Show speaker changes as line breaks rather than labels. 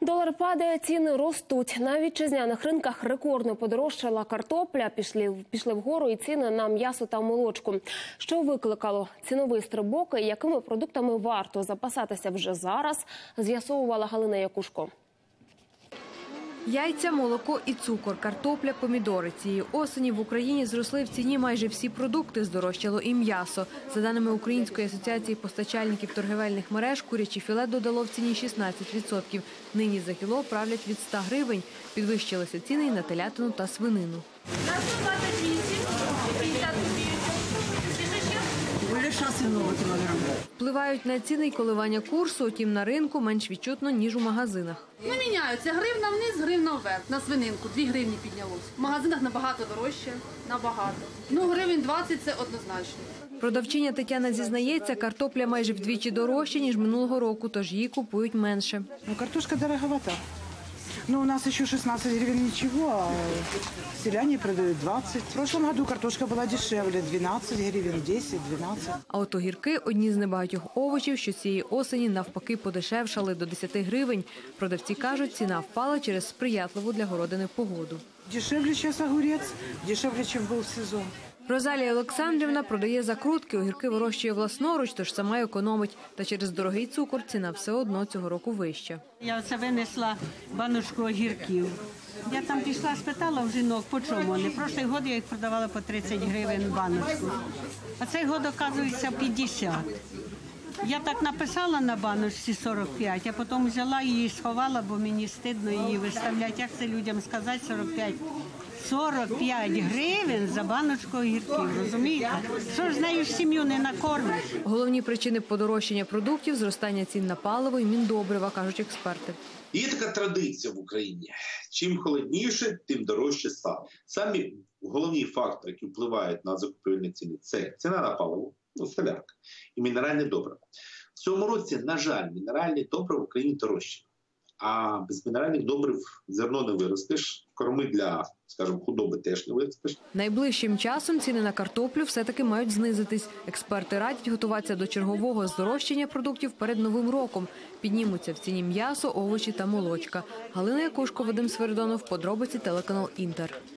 Долар падає, ціни ростуть. На вітчизняних ринках рекордно подорожчала картопля, пішли вгору і ціни на м'ясо та молочку. Що викликало ціновий стрибок і якими продуктами варто запасатися вже зараз, з'ясовувала Галина Якушко.
Яйця, молоко і цукор, картопля, помідори. Цієї осені в Україні зросли в ціні майже всі продукти, здорожчало і м'ясо. За даними Української асоціації постачальників торгівельних мереж, куряче філе додало в ціні 16%. Нині за кіло правлять від 100 гривень. Підвищилися ціни і на телятину та свинину.
На 128, 50 копійок.
Впливають на ціни й коливання курсу, утім на ринку менш відчутно, ніж у магазинах.
Ну, міняються. Гривна вниз, гривна вверх. На свининку 2 гривні піднялось. В магазинах набагато дорожче, набагато. Ну, гривень 20 – це однозначно.
Продавчиня Тетяна зізнається, картопля майже вдвічі дорожча, ніж минулого року, тож її купують менше.
Ну, картошка дороговата. Ну, у нас еще 16 гривен ничего, а селяне продают 20. В прошлом году картошка была дешевле, 12 гривен, 10, 12.
А от огірки – одні з небагатьох овочів, що цієї осені навпаки подешевшали до 10 гривень. Продавці кажуть, ціна впала через сприятливу для городини погоду.
Дешевле сейчас огурец, дешевле, чем был сезон.
Розалія Олександрівна продає закрутки, огірки вирощує власноруч, тож сама економить. Та через дорогий цукор ціна все одно цього року вища.
Я оце винесла баночку огірків. Я там пішла, спитала в жінок, по чому вони. Прошлий год я їх продавала по 30 гривень баночку, а цей год, оказується, 50. Я так написала на баночці 45, а потім взяла її, сховала, бо мені стидно її виставляти. Як це людям сказати 45? 45 гривень за баночку огірків, розумієте? Що ж з нею сім'ю не накормиш?
Головні причини подорожчання продуктів – зростання цін на паливо і міндобрива, кажуть експерти.
Є така традиція в Україні. Чим холодніше, тим дорожче стало. Самі головні фактори, які впливають на закупівельні ціни – це ціна на паливо, солярка і мінеральне добриво. В цьому році, на жаль, мінеральні добрива в Україні дорожчі. А без мінеральних добрив зерно не виростеш, корми для, скажімо, худоби теж не виростеш.
Найближчим часом ціни на картоплю все-таки мають знизитись. Експерти радять готуватися до чергового здорожчання продуктів перед Новим роком. Піднімуться в ціні м'ясо, овочі та молочка. Галина Якушко, Вадим Свиридонов, подробиці, телеканал Інтер.